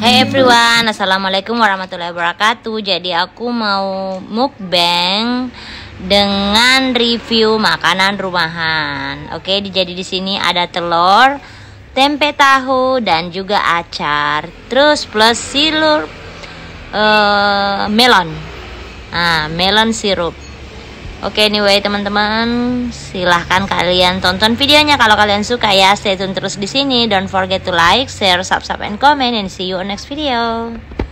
Hey everyone, assalamualaikum warahmatullahi wabarakatuh. Jadi aku mau mukbang dengan review makanan rumahan. Oke, jadi di sini ada telur, tempe tahu dan juga acar. Terus plus sirup melon. Nah, melon sirup. Oke, anyway teman-teman, silahkan kalian tonton videonya kalau kalian suka ya. Stay tune terus di sini. Don't forget to like, share, subscribe, and comment. And see you on next video.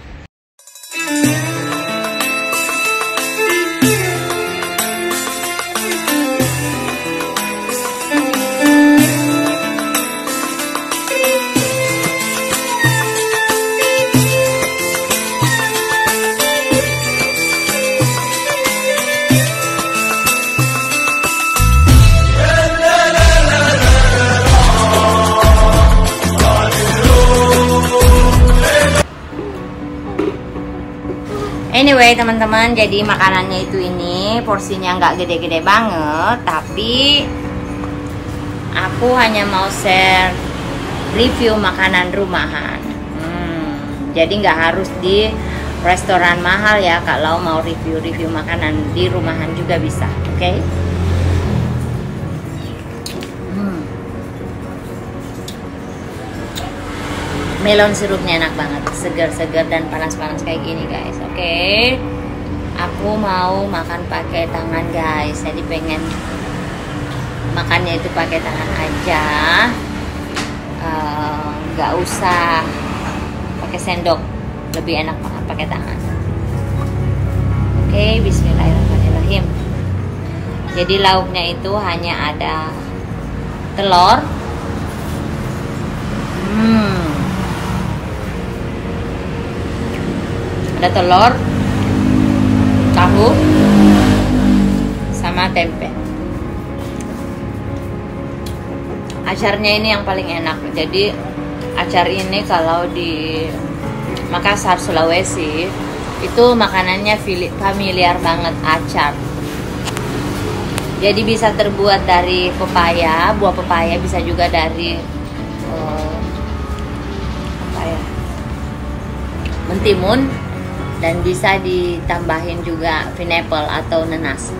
Anyway teman-teman, jadi makanannya itu ini porsinya nggak gede-gede banget, tapi aku hanya mau share review makanan rumahan. Jadi nggak harus di restoran mahal ya, kalau mau review makanan di rumahan juga bisa, oke? Melon sirupnya enak banget, segar-segar dan panas-panas kayak gini guys. Oke, aku mau makan pakai tangan guys, jadi pengen makannya itu pakai tangan aja, nggak usah pakai sendok, lebih enak banget pakai tangan. Oke, bismillahirrahmanirrahim. Jadi lauknya itu hanya ada telur, ada telur, tahu, sama tempe. Acarnya ini yang paling enak. Jadi acar ini kalau di Makassar, Sulawesi itu makanannya familiar banget, acar. Jadi bisa terbuat dari pepaya, buah pepaya, bisa juga dari mentimun, dan bisa ditambahin juga pineapple atau nanas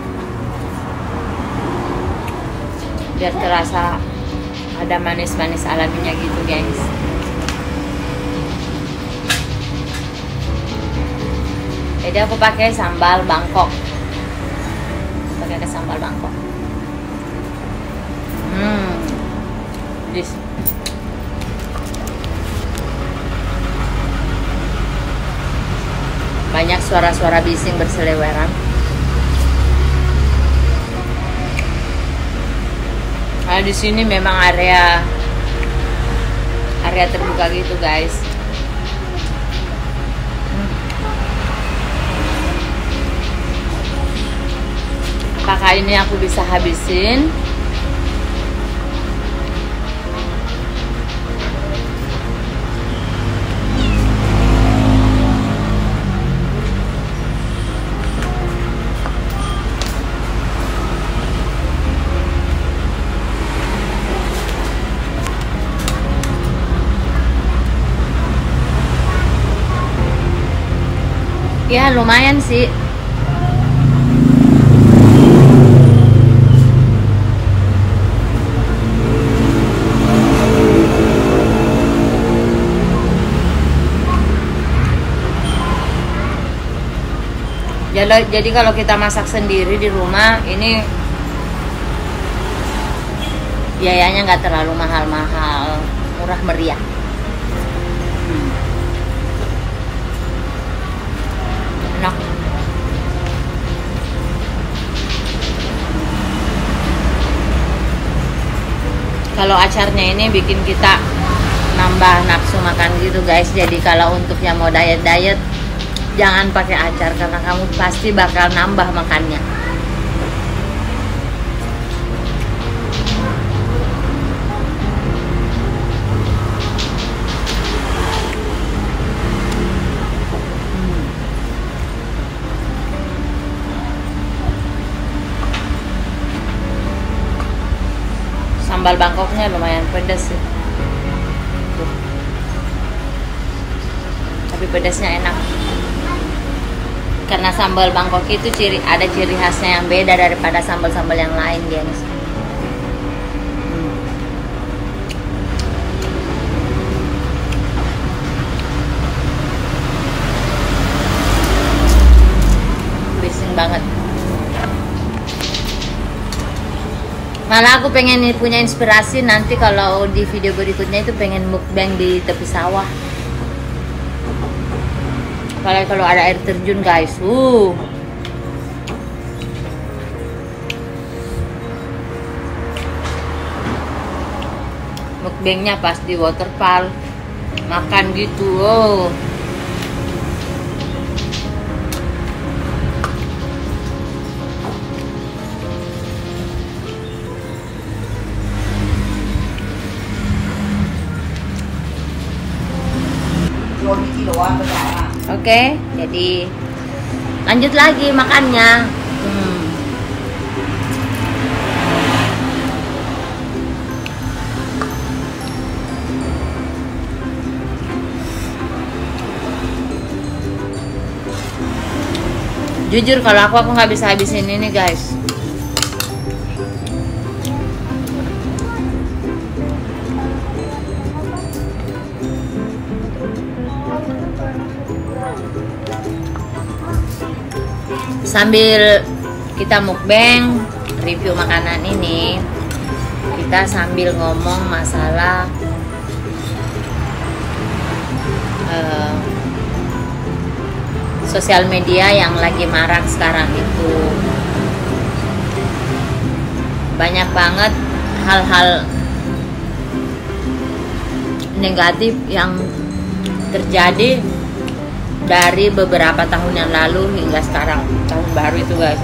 biar terasa ada manis-manis alaminya gitu guys. Jadi aku pakai sambal Bangkok, pakai sambal Bangkok. This banyak suara-suara bising berseliweran. Nah, di sini memang area terbuka gitu guys. Apakah ini aku bisa habisin? Ya lumayan sih. Jadi kalau kita masak sendiri di rumah ini biayanya nggak terlalu mahal-mahal, murah meriah. Enak. Kalau acarnya ini bikin kita nambah nafsu makan gitu guys. Jadi kalau untuk yang mau diet jangan pakai acar, karena kamu pasti bakal nambah makannya. Sambal Bangkoknya lumayan pedas sih. Tuh. tapi pedasnya enak. Karena sambal Bangkok itu ada ciri khasnya yang beda daripada sambal-sambal yang lain, gengs. Bising banget. Malah aku pengen punya inspirasi nanti kalau di video berikutnya itu pengen mukbang di tepi sawah. Kalau ada air terjun, guys. Mukbangnya pas di waterfall, makan gitu. Oke, jadi lanjut lagi makannya. Jujur kalau aku nggak bisa habisin ini, guys. Sambil kita mukbang review makanan ini, kita sambil ngomong masalah sosial media yang lagi marak sekarang itu. Banyak banget hal-hal negatif yang terjadi dari beberapa tahun yang lalu hingga sekarang, tahun baru itu, guys.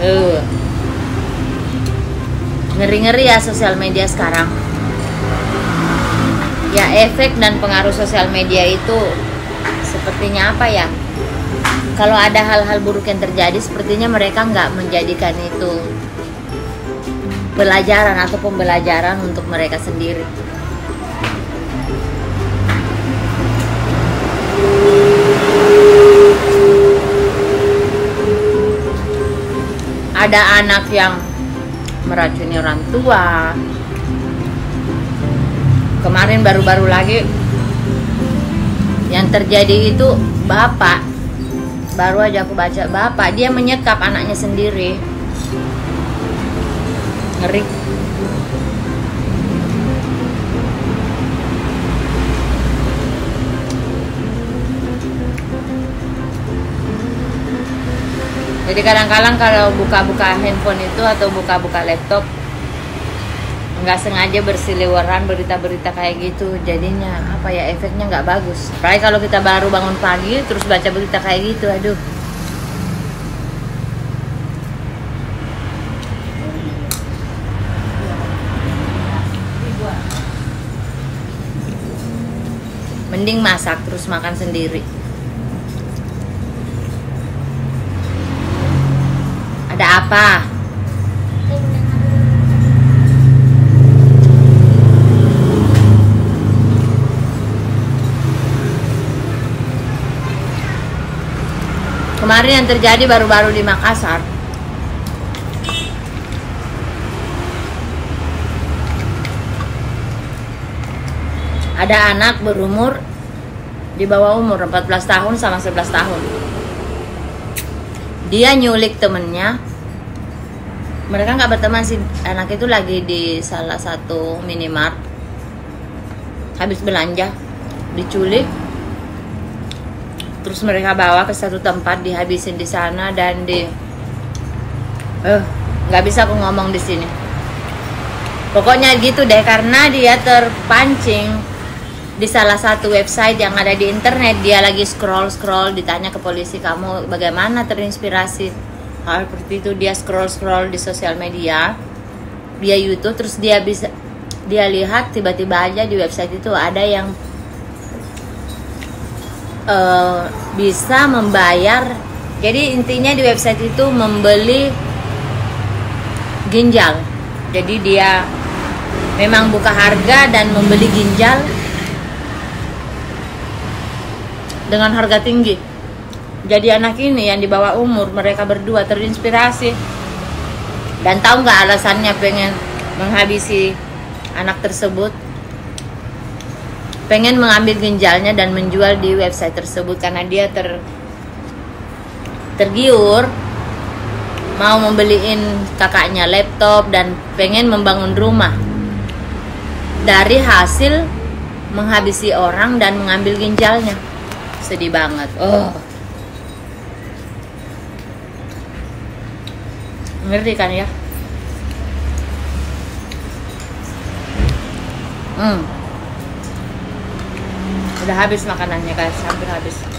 Ngeri-ngeri ya sosial media sekarang. Ya, efek dan pengaruh sosial media itu sepertinya apa ya? Kalau ada hal-hal buruk yang terjadi, sepertinya mereka nggak menjadikan itu pelajaran atau pembelajaran untuk mereka sendiri. Ada anak yang meracuni orang tua. Kemarin baru-baru lagi yang terjadi itu bapak, baru aja aku baca, bapak dia menyekap anaknya sendiri. Ngeri. Jadi kadang-kadang kalau buka-buka handphone itu atau buka-buka laptop, nggak sengaja berseliweran berita-berita kayak gitu, jadinya apa ya, efeknya nggak bagus. Apalagi kalau kita baru bangun pagi terus baca berita kayak gitu, aduh. Mending masak terus makan sendiri. Ada apa? Kemarin yang terjadi baru-baru di Makassar. Ada anak berumur di bawah umur 14 tahun sama 11 tahun. Dia nyulik temennya. Mereka nggak berteman sih. Anak itu lagi di salah satu minimart, habis belanja, diculik. Terus mereka bawa ke satu tempat, dihabisin di sana dan nggak bisa aku ngomong di sini. Pokoknya gitu deh, karena dia terpancing di salah satu website yang ada di internet. Dia lagi scroll, ditanya ke polisi, kamu bagaimana terinspirasi hal seperti itu. Dia scroll di sosial media, dia YouTube, terus dia lihat tiba-tiba aja di website itu ada yang bisa membayar. Jadi intinya di website itu membeli ginjal. Jadi dia memang buka harga dan membeli ginjal dengan harga tinggi. Jadi anak ini yang di bawah umur, mereka berdua terinspirasi. Dan tahu nggak alasannya pengen menghabisi anak tersebut? Pengen mengambil ginjalnya dan menjual di website tersebut karena dia tergiur mau membeliin kakaknya laptop dan pengen membangun rumah dari hasil menghabisi orang dan mengambil ginjalnya. Sedih banget. Ngerti kan ya? Udah habis makanannya guys, hampir habis.